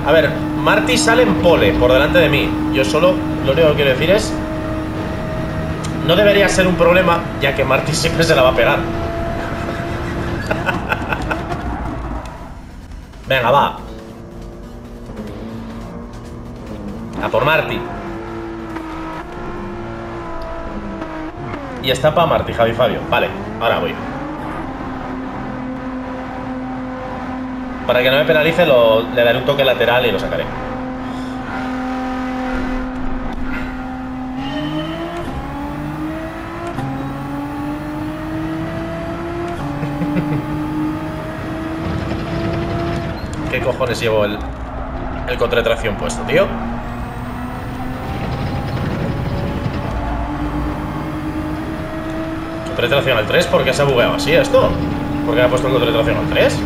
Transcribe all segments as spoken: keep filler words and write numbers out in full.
A ver, Marty sale en pole por delante de mí. Yo solo, lo único que quiero decir es... No debería ser un problema, ya que Marty siempre se la va a pegar. Venga, va. A por Marty. Y está para Marty, Javi Fabio. Vale, ahora voy. Para que no me penalice, lo, le daré un toque lateral y lo sacaré. ¿Qué cojones llevo el, el control de tracción puesto, tío? ¿Control de tracción al tres? ¿Por qué se ha bugueado así esto? ¿Por qué me ha puesto el control de tracción al tres?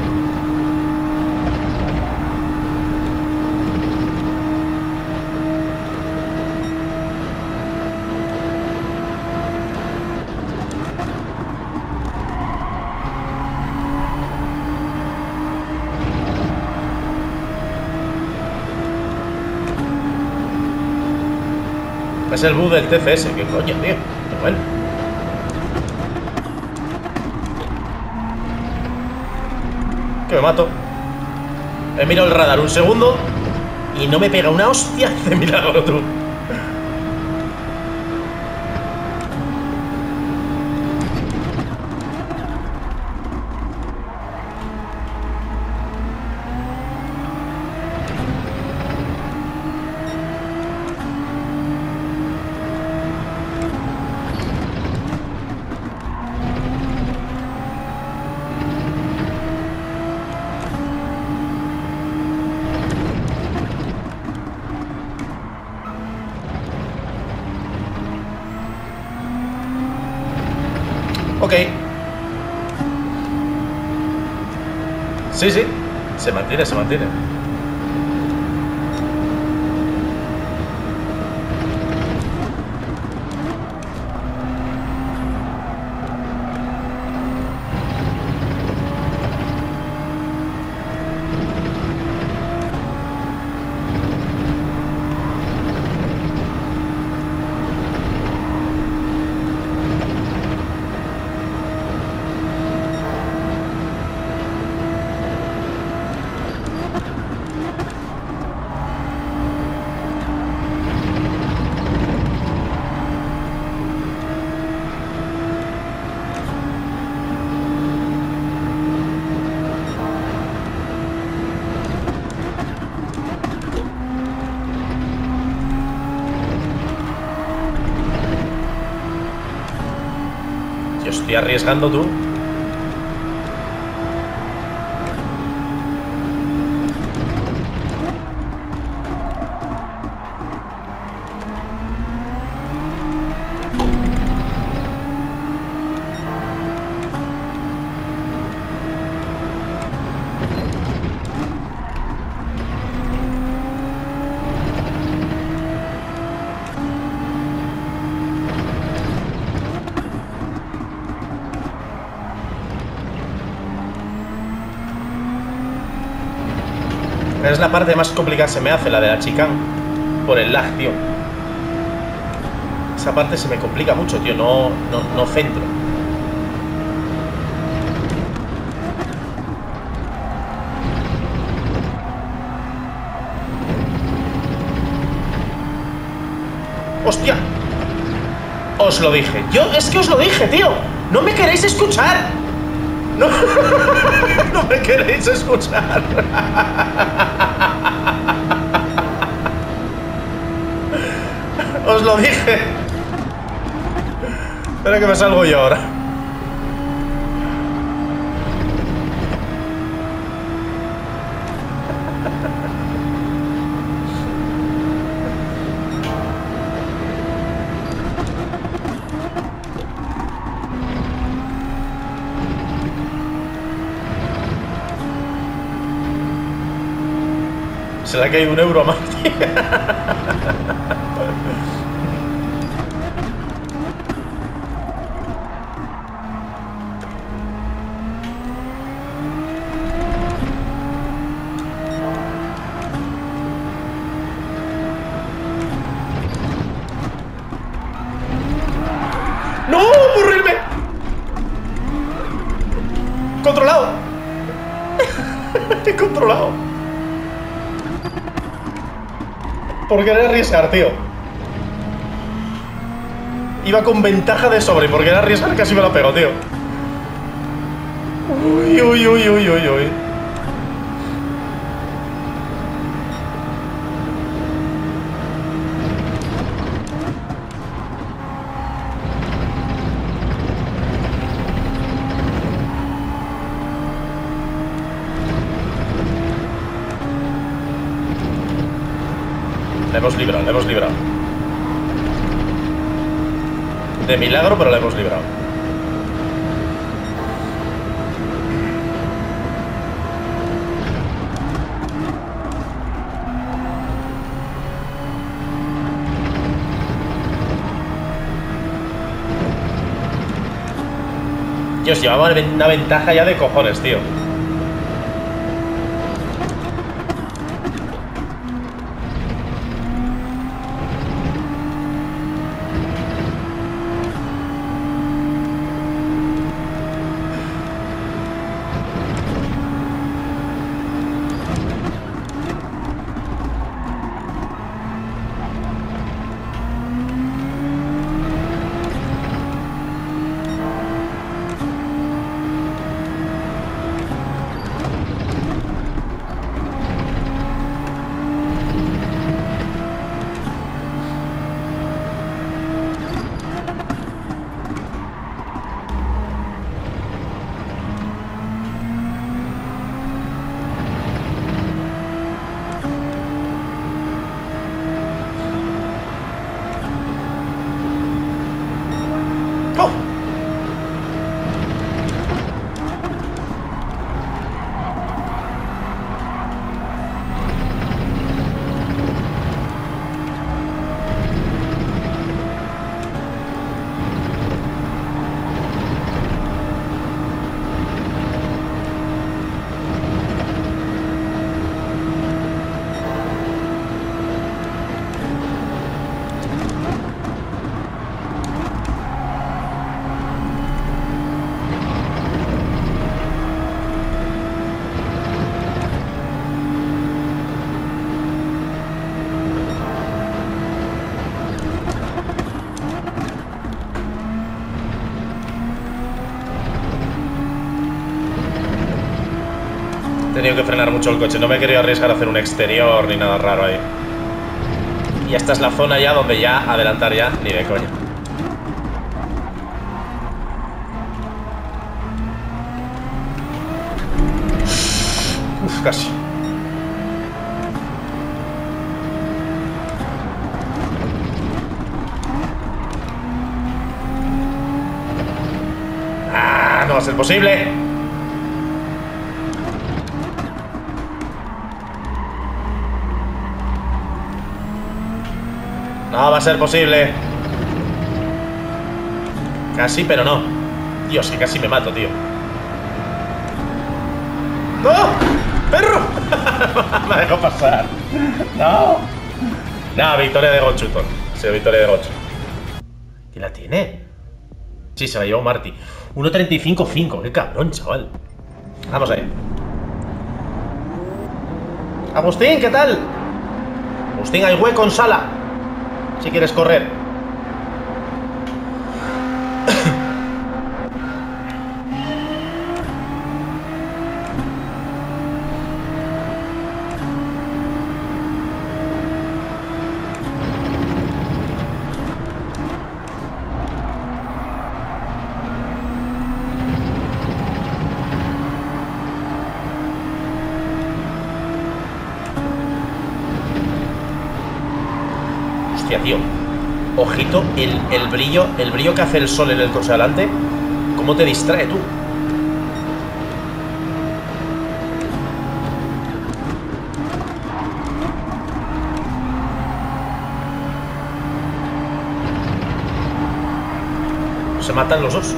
Es el bug del T C S, qué coño, tío. Qué bueno. Que me mato. He mirado el radar un segundo y no me pega una hostia de milagro, tú. Ok. Sí, sí. Se mantiene, se mantiene. Yo estoy arriesgando, tú. Es la parte más complicada se me hace, la de la chicane. Por el lag, tío. Esa parte se me complica mucho, tío. No, no, no centro. ¡Hostia! Os lo dije. Yo, es que os lo dije, tío. No me queréis escuchar. No, no me queréis escuchar. Os lo dije. Espera que me salgo yo ahora. Se le ha caído un euro a Marty. Por querer arriesgar, tío. Iba con ventaja de sobre. Por querer arriesgar casi me la pego, tío. Uy, uy, uy, uy, uy, uy. Le hemos librado, le hemos librado. De milagro, pero le hemos librado. Dios, llevaba una ventaja ya de cojones, tío. He tenido que frenar mucho el coche, no me he querido arriesgar a hacer un exterior ni nada raro ahí. Y esta es la zona ya donde ya adelantar ya ni de coña. Uf, casi. Ah, no va a ser posible. No va a ser posible. Casi, pero no. Dios, que casi me mato, tío. ¡No! ¡Perro! Me dejó pasar. ¡No! No, victoria de Gochuton. Sí, victoria de Gochu. ¿Quién la tiene? Sí, se la llevó Marty. uno treinta y cinco cinco. ¡Qué cabrón, chaval! Vamos ahí. Agustín, ¿qué tal? Agustín, hay hueco en sala. Si quieres correr. Hostia, tío. Ojito, el, el brillo, el brillo que hace el sol en el coche delante. ¿Cómo te distrae, tú? Se matan los dos.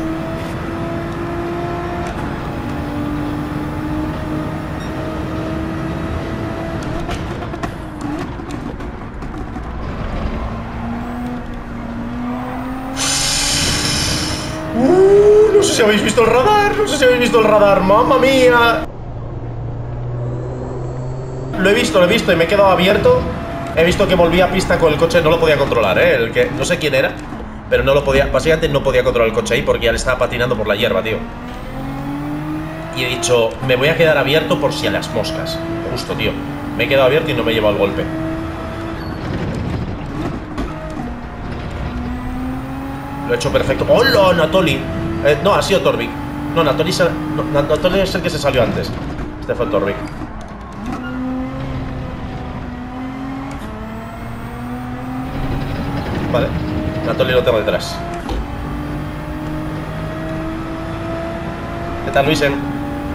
Uh, no sé si habéis visto el radar, no sé si habéis visto el radar, mamma mía. Lo he visto, lo he visto y me he quedado abierto He visto que volvía a pista con el coche, no lo podía controlar, ¿eh? El que, no sé quién era, pero no lo podía, básicamente no podía controlar el coche ahí porque ya le estaba patinando por la hierba, tío. Y he dicho, me voy a quedar abierto por si a las moscas. Justo, tío. Me he quedado abierto y no me he llevado el golpe. Lo he hecho perfecto. ¡Hola, Anatoly! Eh, no, ha sido Torvik. No, Anatoly, no, Anatoly es el que se salió antes. Este fue Torvik. Vale. Anatoly lo tengo detrás. ¿Qué tal, Luisen?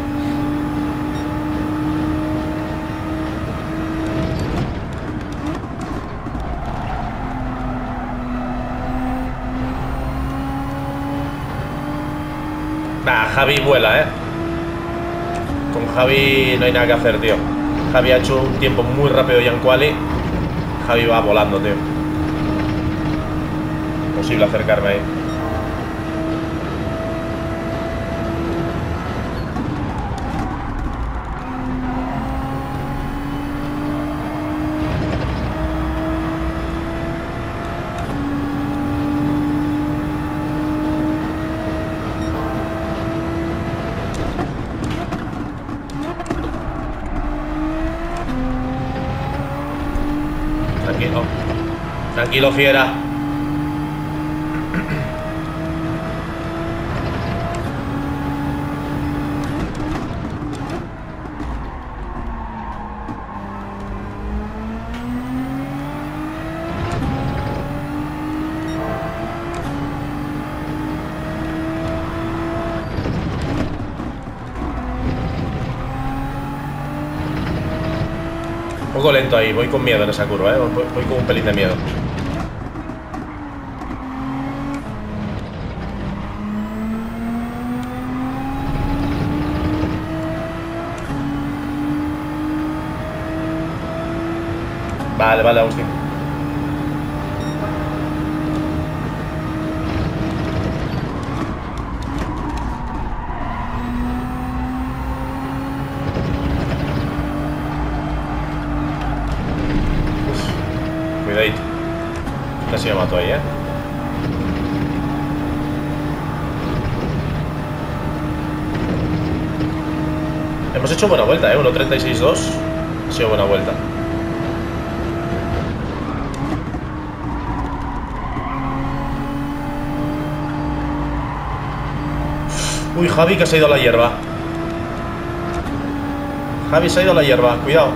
Nah, Javi vuela, ¿eh? Con Javi no hay nada que hacer, tío. Javi ha hecho un tiempo muy rápido ya en quali. Javi va volando, tío. Imposible acercarme ahí. Tranquilo. Tranquilo, fiera. Un poco lento ahí, voy con miedo en esa curva, ¿eh? Voy, voy con un pelín de miedo. Vale, vale, Agustín. Cuidadito. Casi me mato ahí, ¿eh? Hemos hecho buena vuelta, ¿eh? uno treinta y seis dos. Ha sido buena vuelta. Uy, Javi, que se ha ido a la hierba. Javi se ha ido a la hierba, cuidado.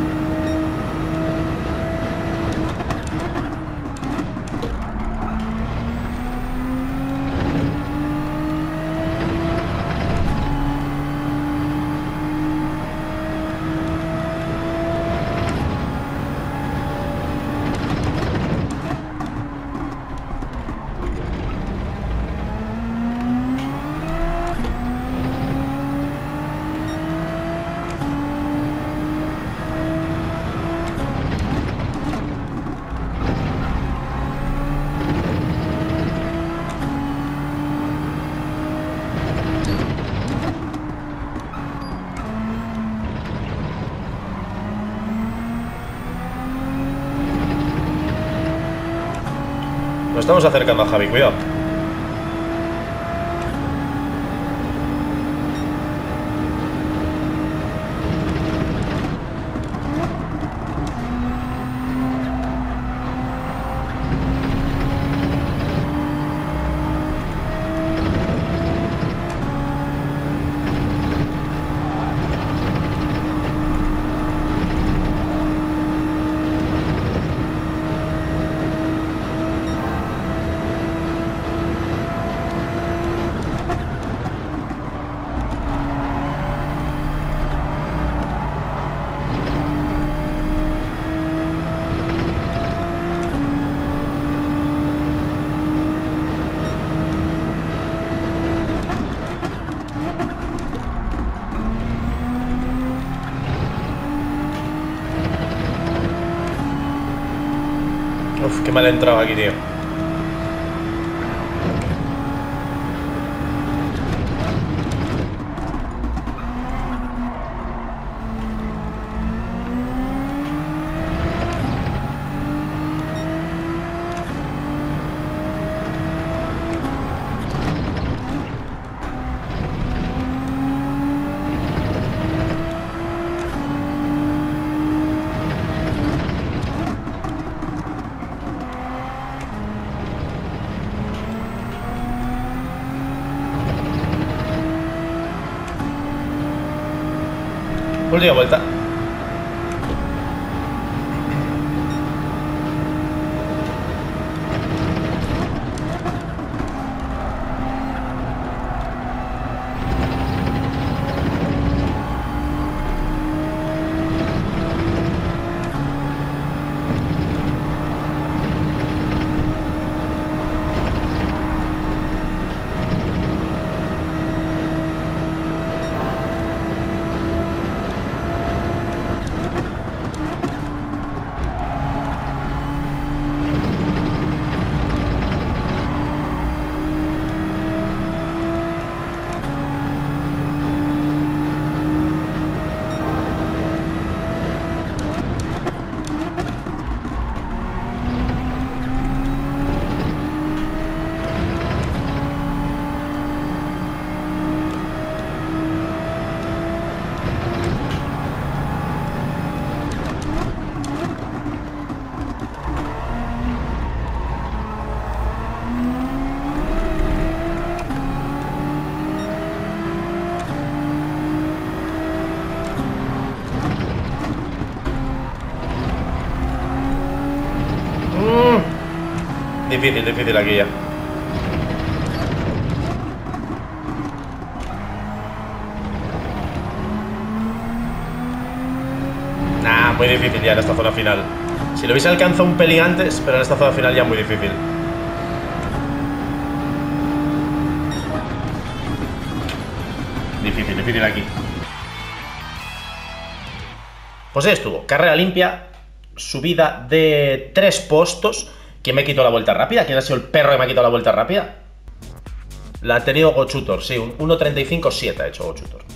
Nos estamos acercando a Javi, cuidado. Uf, qué mal he entrado aquí, tío. Última vuelta. Difícil, difícil aquí ya. Nah, muy difícil ya en esta zona final. Si lo hubiese alcanzado un pelín antes, pero en esta zona final ya muy difícil. Difícil, difícil aquí. Pues ahí estuvo, carrera limpia, subida de tres postos. ¿Quién me quitó la vuelta rápida? ¿Quién ha sido el perro que me ha quitado la vuelta rápida? La ha tenido Gochutor, sí, un uno treinta y cinco siete ha hecho Gochutor.